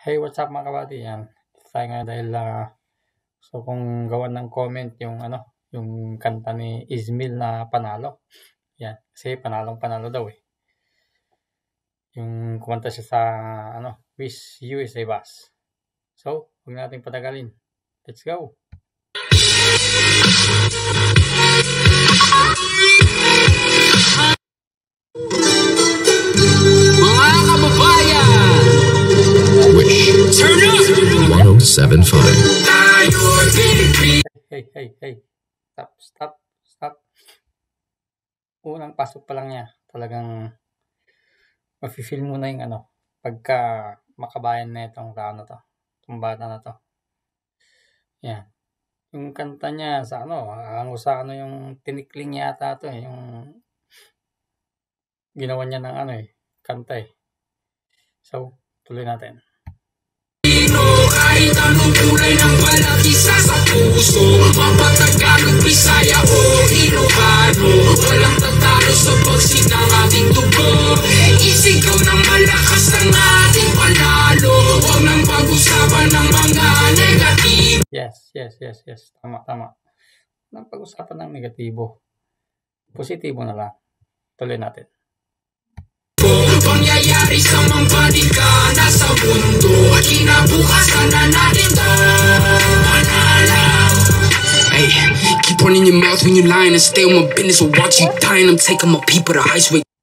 Hey, what's up mga kabady? Yan. Tayo nga dahil so kung gawan ng comment yung yung kanta ni Ismail na Panalo. Yan. Kasi panalo daw eh. Yung kumanta siya sa Wish USA Bus. So, huwag natin patagalin. Let's go. Mga kababayan, Wish Turn up 1075. Hey. Stop. Unang pasok pa lang niya. Talagang mafe-feel mo na yung pagka makabayan na itong tao na to. Itong bata na to. Yan. Yung kanta niya sa yung tinikling yata to eh. Yung ginawa niya ng kanta eh. So, tuloy natin. kahit anong kulay ng balat isa sa puso, mapatagalog, Bisaya o Ilocano, walang tatalo sa pagsig ng ating tubo. Isigaw ng malakas ang ating panalo, huwag nang pag-usapan ng mga negatibo. Yes. Tama. Nang pag-usapan ng negatibo. Positibo na lang. Tuloy natin. Pangyayari sa mambanika na sa mundo, kinabukasan na natin to manalaw. Hey, keep running your mouth when you're lying and stay on my business or watch you dying. I'm taking my people to ice way.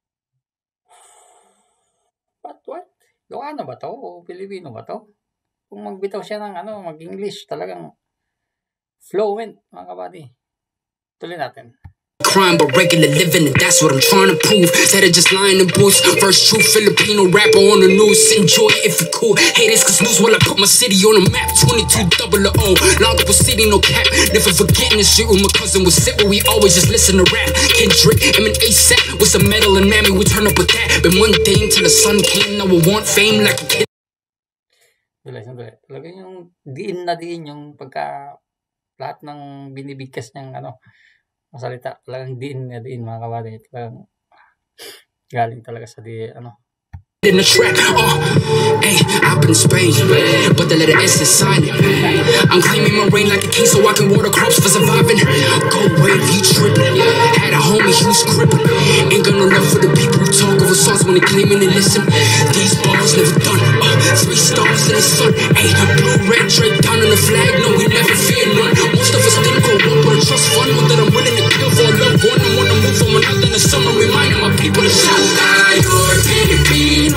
What? Ilocano ba to? O Pilipino ba to? Kung magbitaw siya ng mag-English, talagang fluent, mga kabady. Tuloy natin. Crime but regular living, and that's what I'm trying to prove. Instead of just lying in boots. First true Filipino rapper on the news. Enjoy it if you cool. Haters cause news while I put my city on the map. 2200. Longopo City, no cap. Never forgetting the street where my cousin would sit, where we always just listen to rap. Kendrick, Emin ASAP with some metal and mammy, we turn up with that. Been one day till the sun came. Now I want fame like a kid. Sandali. Talagang yung diin yung pagka lahat ng binibigkas niyang masalita, talagang diin mga kabady. Talagang galing talaga sa In the track, hey, I've been in Spain, but the letter S is silent. I'm claiming my reign like a king so I can water crops for surviving. Go wave, you tripping. Had a homie, he was crippin'. Ain't got no love for the people who talk over songs when they claiming and listen. These bars never done. 3 stars in the sun. Hey, blue, red, Drake down on the flag. No, we never fear none. Most of us didn't go up but I trust fun. Know that I'm willing to kill for a loved one. I wanna move from another in the summer, reminding my people to shout. You're Filipino.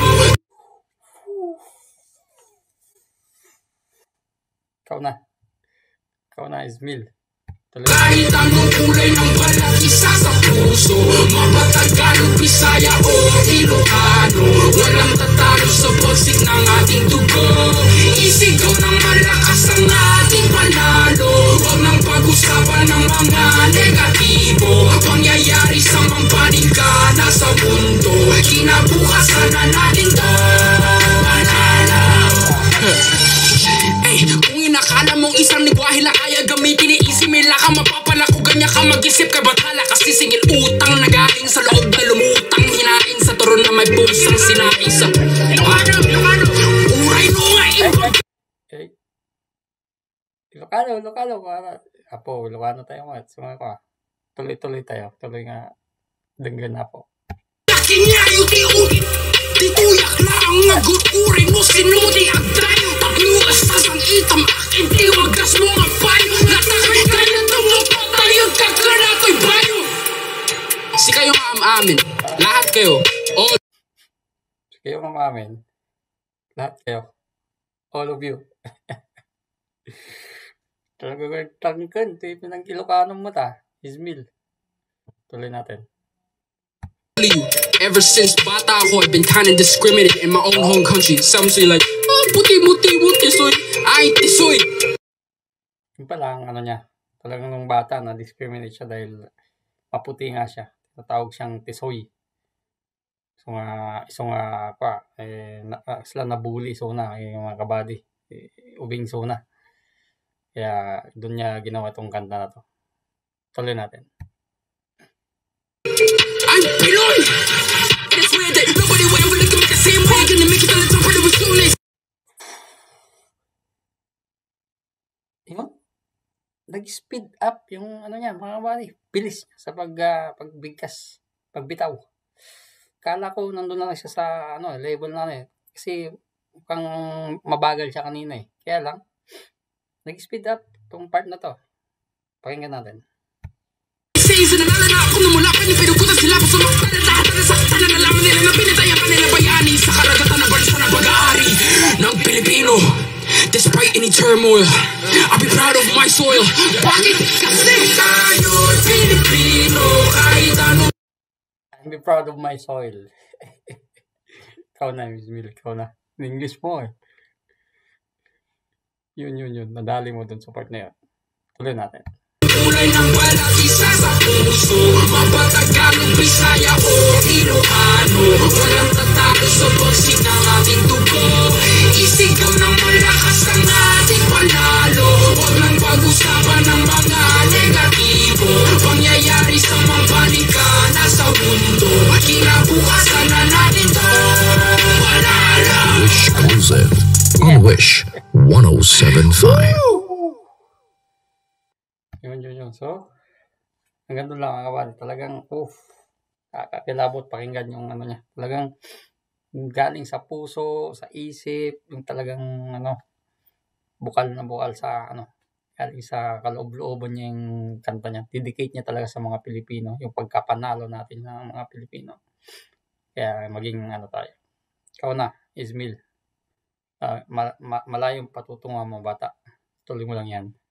Ikaw na, Ismail. Kahit anong kulay ng balat isa sa puso, mapatagalog, Bisaya o Ilocano, walang tatalo sa pagsig ng ating dugo. Isigaw ng malakas ang ating panalo, huwag nang pag-usapan ng mga negatibo. Pangyayari sa mambanika na sa mundo, kinabukasan na natin to manalaw. Ay, kung inakala mong isang ligwahe lang kaya gamitin ni Ismail ka, mapapala ko ganyan ka mag-isip ka batala. Kasi singil utang na galing sa loob na lumutang, hinain sa turon na may pusang sinain sa Ilocano, uray mo nga Ilocano. Apo, Ilocano tayo mga. Sumaga ko. Tuloy tayo. Tuloy nga. Denggan na po. Kinyayo ti-uti, tituyak na ang nag-urin mo sinudi ang tayo. Pagnuas sa sang itam, akin tiwagas mo ang payo. Natakay ka na tumapatayon ka ka na ko'y bayo. Si kayo amin, lahat kayo. All Kayo mamamin. Lahat kayo. All of you. Talagang tangkan. Ito yung pinang Ilocano mo ta. Ismail. Tuloy natin. you. Ever since bata ako, I've been kinda discriminated in my own home country. Some say like, puti soy. Ay, tisoy. Yung pala ang niya. Talagang nung bata na discriminate siya dahil maputi nga siya. Natawag siyang tisoy. Sila nabully yung mga kabady. Ubing na. Kaya doon niya ginawa tong kanta na to. Tuloy natin. I'm Pinoy! It's weird that nobody will ever look at me the same way. Gonna make it on the top of the soon. nag-speed up yung ano niya, mga buddy, bilis niya sa pagbigkas, pagbitaw. Akala ko nandun na lang siya sa ano, level na ano eh. Kasi mukhang mabagal siya kanina eh. Kaya lang, nag-speed up tong part na to. Pakinggan natin. Sa nalala ako na mula pa niyo pinugutan sila sa mga lahat na sakta na nalaman nila na pinatay ang kanila bayani sa karagatan ng bansa ng pag-aari ng Pilipino. Despite any turmoil, I'll be proud of my soil. Bakit? Kasi tayo'y Pilipino kahit ano. I'll be proud of my soil. Ikaw na, Miss Mil, ikaw na. In English mo eh. Yun. Nadali mo dun sa part na yun. Tuloy natin. Kulay ng balat, isa sa puso. Mapatagalog, Bisaya o Ilocano. Walang tatalo sa bossing ng ating dugo. Isigaw ng malakas ang ating panalo. Huwag lang pag-usapan ng mga negatibo. Pangyayari sa mga balikana sa mundo. Kinabukasan na natin to panalo. Wish Exclusive on Wish 107.5. Yun. So, hanggang doon lang mga kabady. Talagang, kakakilabot pakinggan yung ano niya. Talagang galing sa puso, sa isip, yung talagang bukal na bukal sa galing sa kaloob-looban niya yung kanta niya. Dedicate niya talaga sa mga Pilipino, yung pagkapanalo natin ng mga Pilipino. Kaya maging tayo. Ikaw na, Ismail. Malayong patutungan mo bata. Tuloy mo lang yan.